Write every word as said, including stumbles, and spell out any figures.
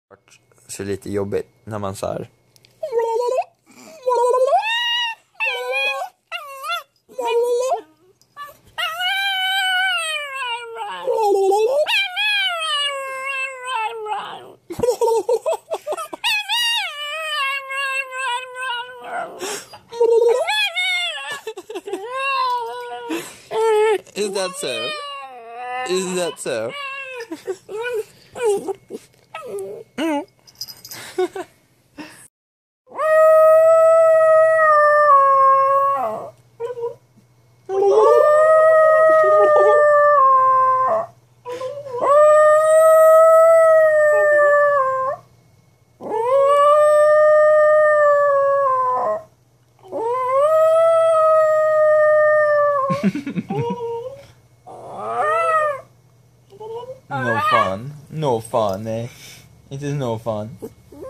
Så lite jobbigt när man så här. Is that so? Is that so? No fun. No fun, eh? It is no fun.